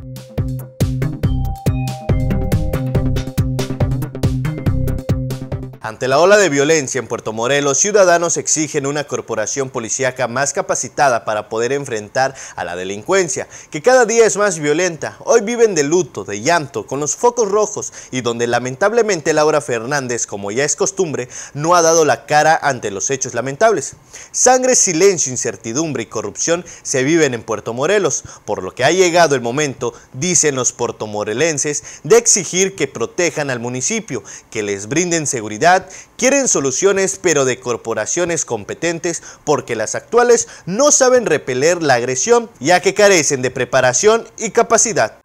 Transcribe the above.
Ante la ola de violencia en Puerto Morelos, ciudadanos exigen una corporación policíaca más capacitada para poder enfrentar a la delincuencia, que cada día es más violenta. Hoy viven de luto, de llanto, con los focos rojos y donde lamentablemente Laura Fernández, como ya es costumbre, no ha dado la cara ante los hechos lamentables. Sangre, silencio, incertidumbre y corrupción se viven en Puerto Morelos, por lo que ha llegado el momento, dicen los puertomorelenses, de exigir que protejan al municipio, que les brinden seguridad. Quieren soluciones, pero de corporaciones competentes, porque las actuales no saben repeler la agresión, ya que carecen de preparación y capacidad.